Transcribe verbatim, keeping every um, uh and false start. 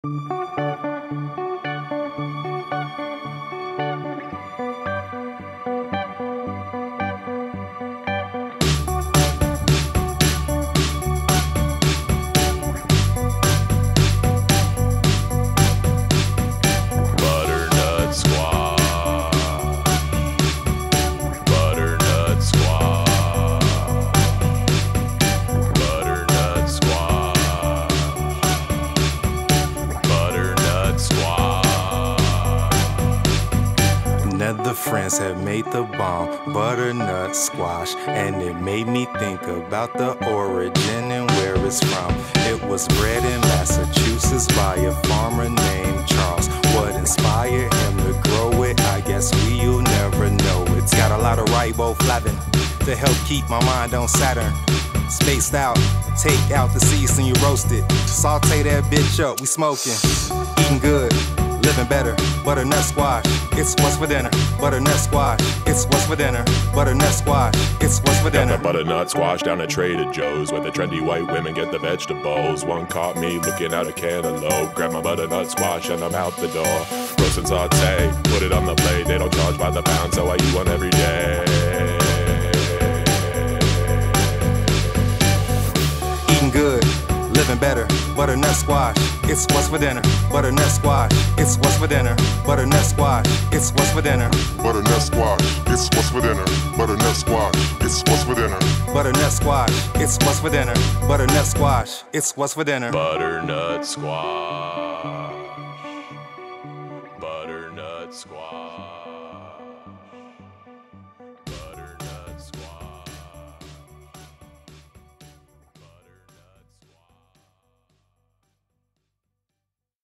Butternut squash, butternut squash, butternut squash, butternut squash. Nether friends have made the bomb butternut squash, and it made me think about the origin and where it's from. It was bred in Massachusetts by a farmer named Charles. What inspired him to grow it, I guess we'll never know. It's got a lot of riboflavin to help keep my mind on Saturn. Spaced out, take out the seeds and you roast it. Saute that bitch up, we smoking, eating good, living better. Butternut squash, it's what's for dinner. Butternut squash, it's what's for dinner. Butternut squash, it's what's for dinner. Got the butternut squash down at Trader Joe's, where the trendy white women get the vegetables. One caught me looking at a cantaloupe. Grab my butternut squash and I'm out the door. Roast and saute, put it on the plate. They don't charge by the pound, so I eat one every day. Eating good, living better. Butternut squash, it's what's for dinner. Butternut squash, it's what's for dinner. Butternut squash, it's what's for dinner. Butternut squash, it's what's for dinner. Butternut squash, it's what's for dinner. Butternut squash, it's what's for dinner. Butternut squash, it's what's for dinner. Butternut squash.